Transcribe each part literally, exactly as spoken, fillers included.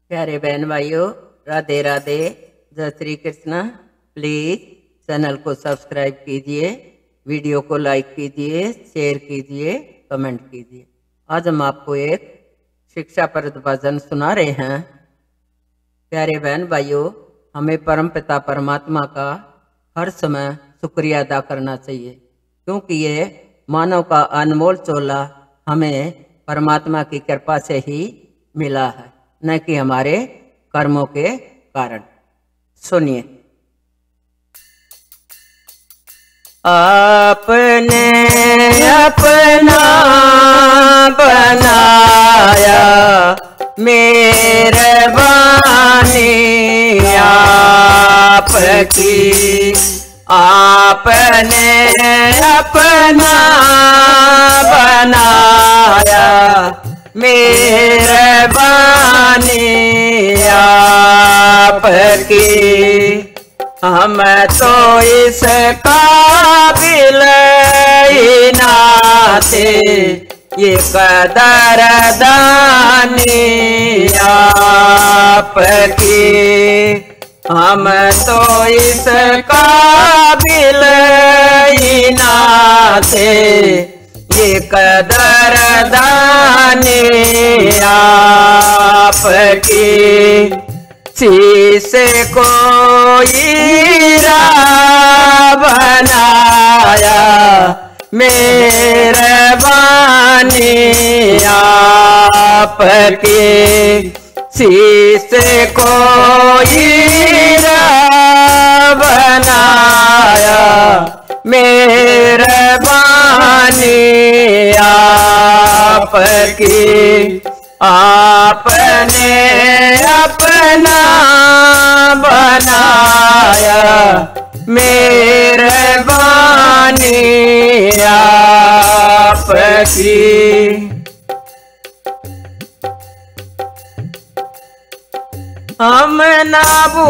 प्यारे बहन भाइयों, राधे राधे, जय श्री कृष्ण। प्लीज चैनल को सब्सक्राइब कीजिए, वीडियो को लाइक कीजिए, शेयर कीजिए, कमेंट कीजिए। आज हम आपको एक शिक्षाप्रद भजन सुना रहे हैं। प्यारे बहन भाइयों, हमें परमपिता परमात्मा का हर समय शुक्रिया अदा करना चाहिए, क्योंकि ये मानव का अनमोल चोला हमें परमात्मा की कृपा से ही मिला है, न कि हमारे कर्मों के कारण। सुनिए। आपने अपना बनाया मेरे बानी आपकी, आपने अपना बनाया मेरे बानी आपकी। हम तो इस काबिल ही ना थे, ये कदरदानी आपकी। हम तो इस काबिल ही ना थे, ये कदरदानी आपकी। शीशे को हीरा बनाया मेरे बानी आपकी। शीशे को हीरा बनाया मेरे बानी आपकी। आपने अपना बनाया मेरे बानी आपकी। हम ना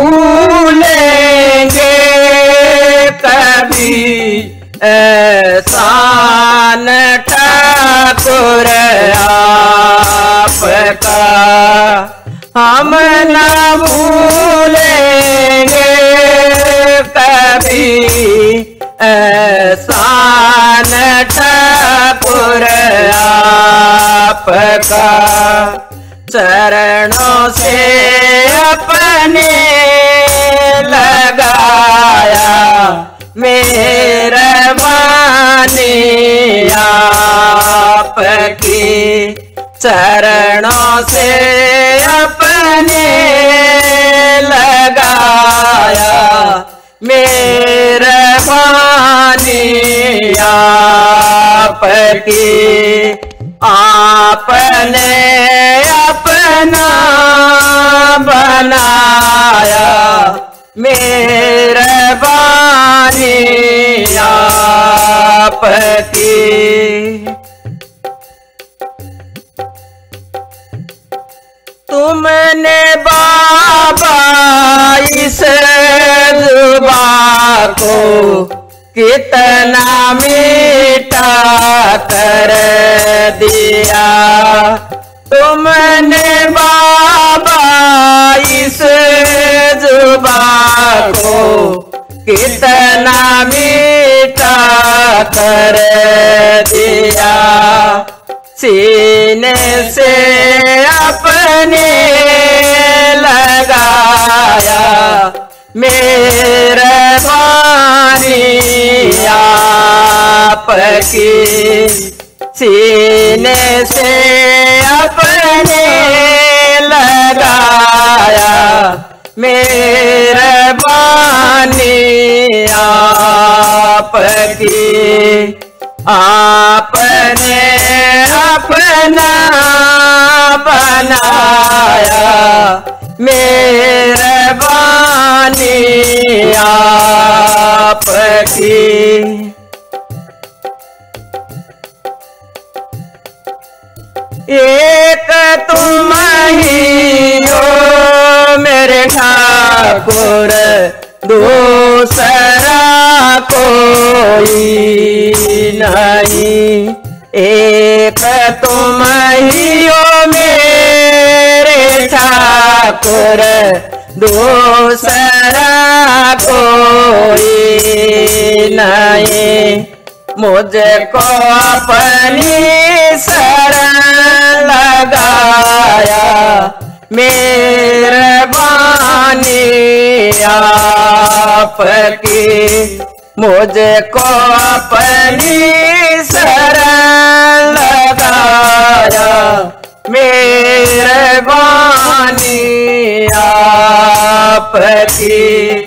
भूलेंगे कभी एहसान ठाकुर आपका। हम ना भूलेंगे कभी एहसान ठाकुर आपका। चरणों से अपने लगाया मेरे बानी आपकी। चरणों से अपने लगाया मेरे बानी आपकी। आपने अपना बनाया मेरे बानी आपकी। तुमने बाबा इस जुबां को कितना मीठा कर दिया। तुमने बाबा इस जुबां को कितना मीठा कर दिया। सीने से अपने लगाया मेरे बानी आपकी। सीने से अपने लगाया मेरे बानी आपकी। आपने अपना बनाया मेरे बानी आपकी। एक तुम ही हो मेरे ठाकुर, दूसरा कोई नहीं। एक तुम ही हो मेरे और दूसरा कोई नहीं। मुझको अपनी शरण लगाया, मेहरबानी आपकी। मुझको अपनी शरण लगाया, मेहरबानी आपकी।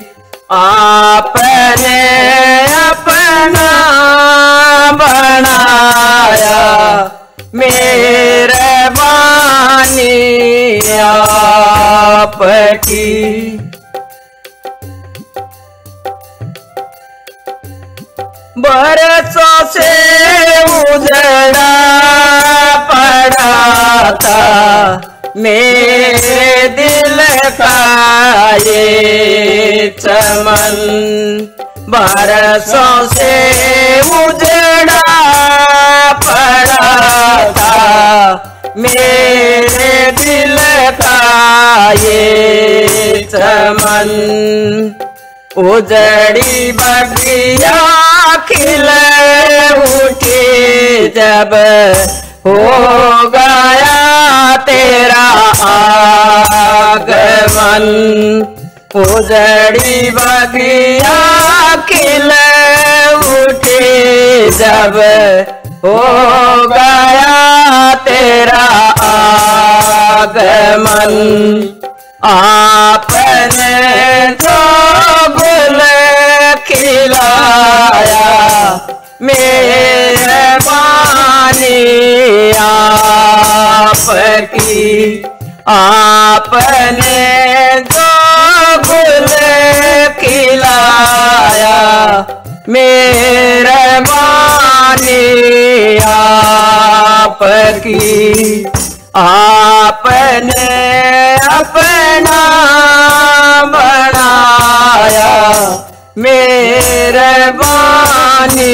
आपने अपना बनाया, मेहरबानी आपकी। बरसों से उजड़ा पड़ा था मेरे दिल का ये चमन। बरसों से उजड़ा पड़ा था मेरे दिल का ये चमन। उजड़ी बगिया खिल उठी जब हो गया तेरा आगमन। उजड़ी बगिया खिल उठी जब हो गया तेरा आगमन। आपने जो गुल खिलाया, मेहरबानी आपकी। आपने जो गुल खिलाया, मेहरबानी आपकी। आपने अपना बनाया, मेहरबानी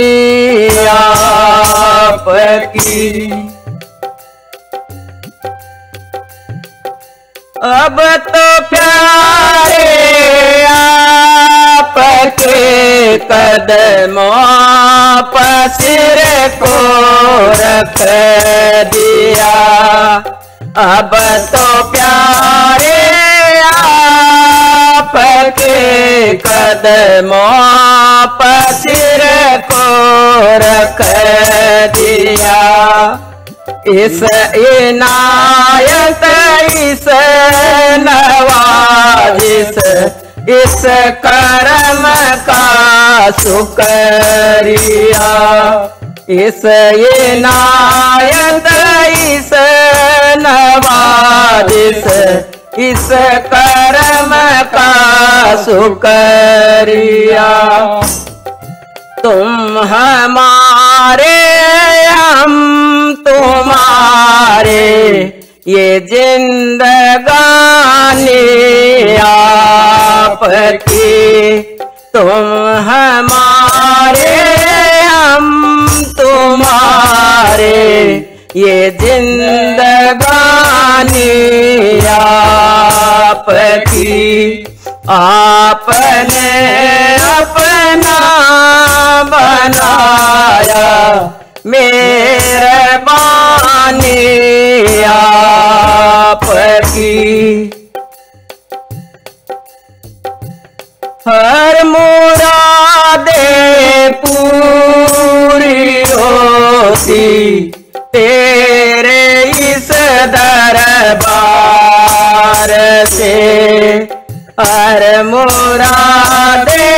आपकी। अब तो प्यारे आपके कदमों पर सिर को रख दिया। अब तो प्यारे आपके कदमों पर सिर को रख दिया। इस इनायत, इस नवाजिश, इस करम का शुक्रिया। इस इनायत, इस नवाजिश, इस करम का शुक्रिया। तुम हमारे, हम तुम्हारे, ये जिंदगानी आपकी। तुम हमारे, हम तुम्हारे, ये जिंदगानी आपकी। आपने अपना बनाया, मेहरबानी आपकी। हर मुरादे पूरी होती तेरे इस दरबार से। हर मुरादे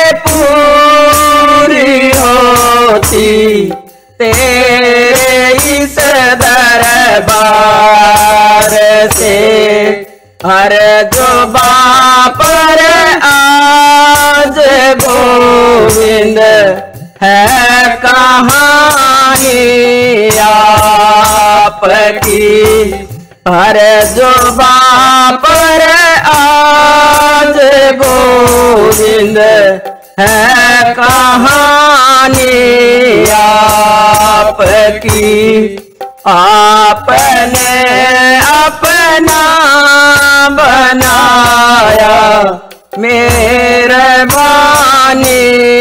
पूरी होती तेरे इस दरबार से। हर जुबां पर आज गोविंद है कहानी आपकी। हर जुबां पर आज गोविंद है कहानी आपकी। आपने अपना बनाया, मेहरबानी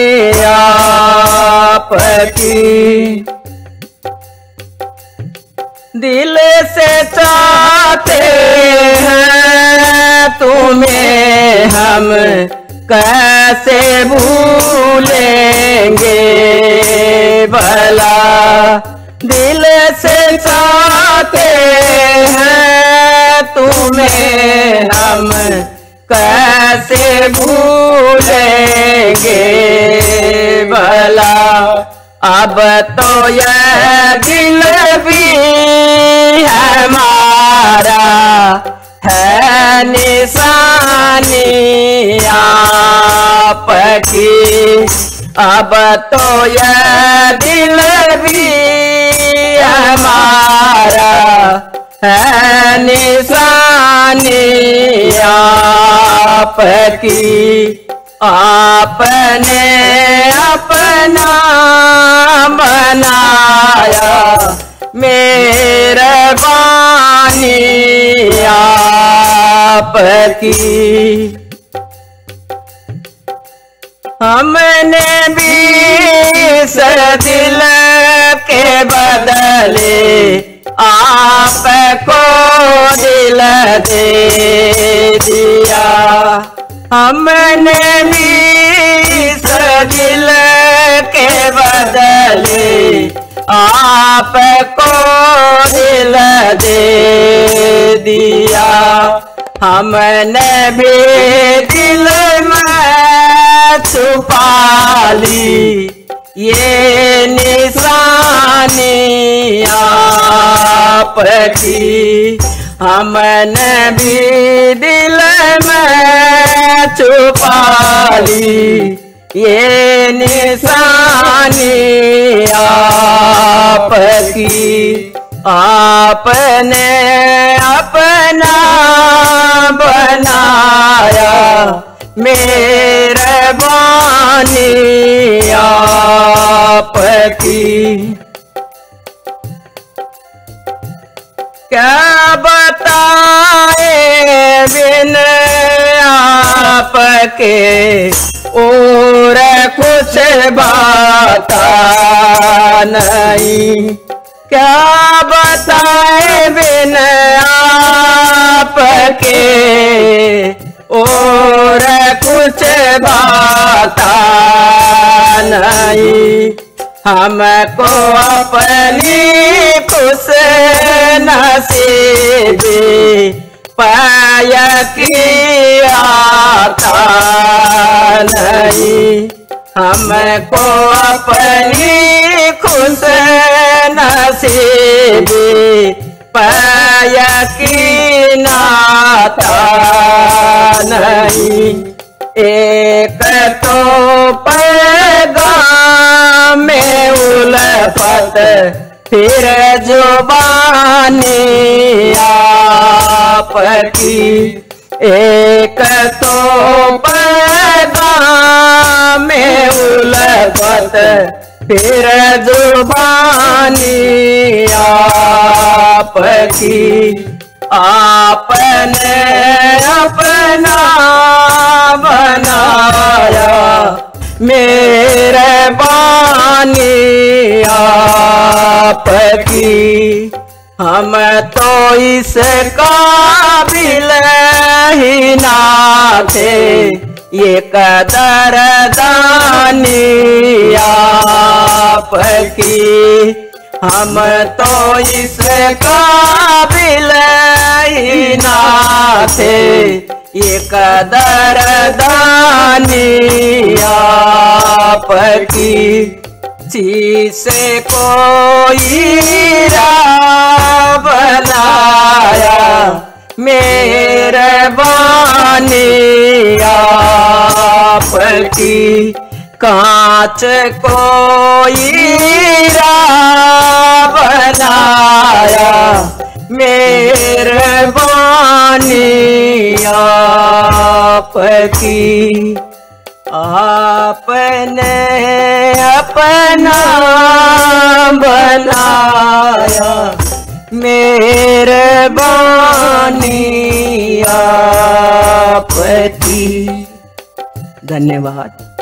आपकी। दिल से चाहते हैं तुम्हें हम, कैसे भूलेंगे भला। दिल से चाहते हैं तुम्हें हम, कैसे भूलेंगे भला। अब तो यह दिल भी हमारा है निशानी आपकी। अब तो यह दिल भी हमारा है निशानी आपकी। आपने अपना बनाया, मेहरबानी आपकी। हमने भी इस दिल के बदले आपको दिल दे दिया। हमने भी इस दिल के बदले आपको दिल दे दिया। हमने भी दिल में छुपा ली ये निशानी आपकी। हमने भी दिल में छुपा ली ये निशानी आपकी। आपने अपना बनाया, मेहरबानी आपकी। क्या बताए बिन आपके और कुछ बात नहीं। क्या बताए बिन आपके और कुछ बात नहीं। हमको अपनी खुश नसीबी पाया की आता नहीं। हमको अपनी खुश नसीबी पाया की नाता नहीं। एक तो पैगाम में उल्फत, फिर जुबानी आपकी। एक तो पैगाम में उल्फत, फिर जुबानी आपकी। आपने अपना बनाया, मेहरबानी आपकी। हम तो इस काबिल ही ना थे, ये कदरदानी आपकी। हम तो इस काबिल ही ना थे, ये कदरदानी आपकी। शीशे कोई बनाया, मेहरबानी आपकी। कांच कोई बनाया, मेहरबानी आपकी। आपने अपना बनाया, मेहरबानी आपकी। धन्यवाद।